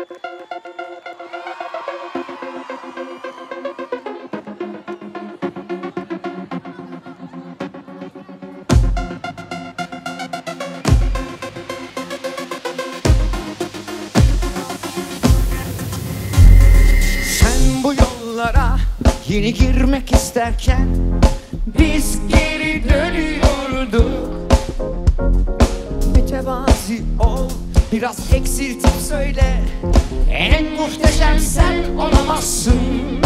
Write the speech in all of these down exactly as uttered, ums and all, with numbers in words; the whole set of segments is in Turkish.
Sen bu yollara yeni girmek isterken biz geri dönüyorduk. Mütevazi ol, biraz eksiltip söyle, en muhteşem sen olamazsın.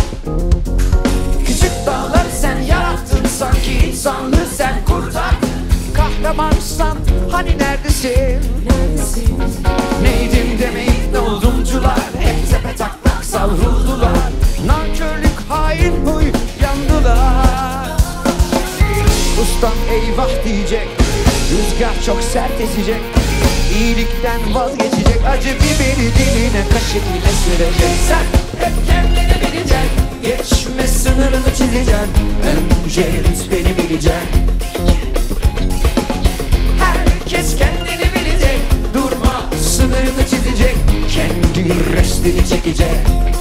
Küçük dağları sen yarattın, sanki insanlığı sen kurtardın. Kahramansan hani neredesin? Neredesin? Neydim demeyip ne oldumcular, hep tepe taklak savruldular. Nankörlük, hain huy yandılar. Ustam eyvah diyecek, rüzgar çok sert esecek. İyilikten vazgeçecek, acı biberi diline kaşık ile sürecek. Sen hep kendini bileceksin, geçme sınırını çizeceksin. Önce rütbeni bileceksin. Herkes kendini bilecek, durma sınırını çizecek. Kendi restini çekecek.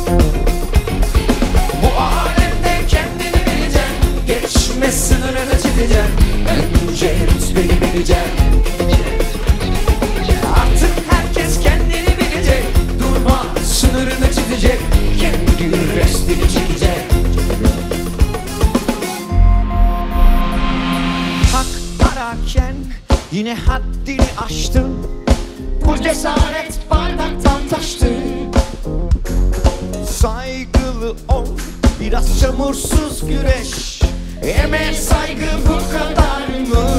Bu alemde kendini bileceksin, geçme sınırını çizeceksin. Önce rütbeni bileceksin. Artık herkes kendini bilecek, durma sınırını çizecek. Kendi restini çekecek. Hak ararken yine haddini aştın. Bu cesaret bardaktan taştı. Saygılı ol, biraz çamursuz güreş. Emeğe saygı bu kadar mı?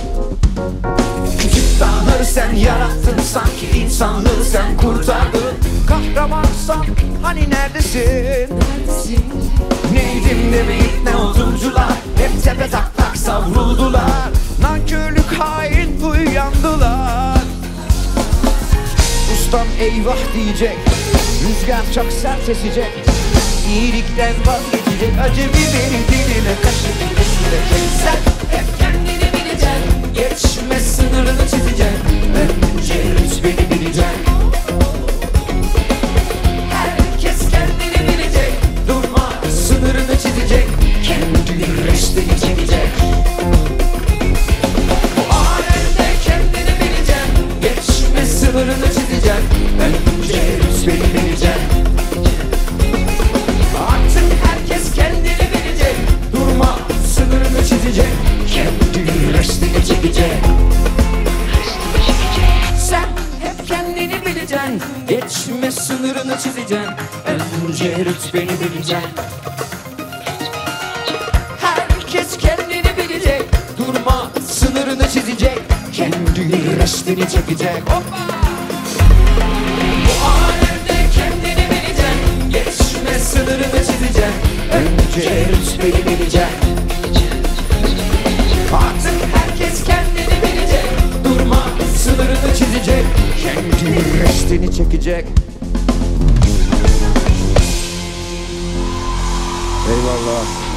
Küçük dağları sen yarattın, sanki insanlığı sen kurtardın. Kahramansan hani neredesin? Neredesin? Neydim demeyip ne oldumcular, hep tepe taklak savruldular. Nankörlük, hain huy yandılar. Ustam eyvah diyecek, rüzgar çok sert esecek. İyilikten vazgeçecek, acı biberi diline kaşık ile sürecek. Sen hep kendini bileceksin, geçme sınırını çizeceksin. Önce rütbeni bileceksin. Herkes kendini bilecek, durma sınırını çizecek. Kendi restini çekecek. Bu alemde kendini bileceksin, geçme sınırını çizeceksin. Önce rütbeni bileceksin. Artık herkes kendini bilecek, durma sınırını çizecek. Kendi restini çekecek. Sen hep kendini bileceksin, geçme sınırını çizeceksin. Önce rütbeni bileceksin. Herkes kendini bilecek, durma sınırını çizecek. Kendi restini çekecek. Hoppa! Bu alemde kendini bileceksin, geçme sınırını çizeceksin. Önce rütbeni bileceksin. Artık herkes kendini bilecek, durma sınırını çizecek. Kendi restini çekecek. Eyvallah.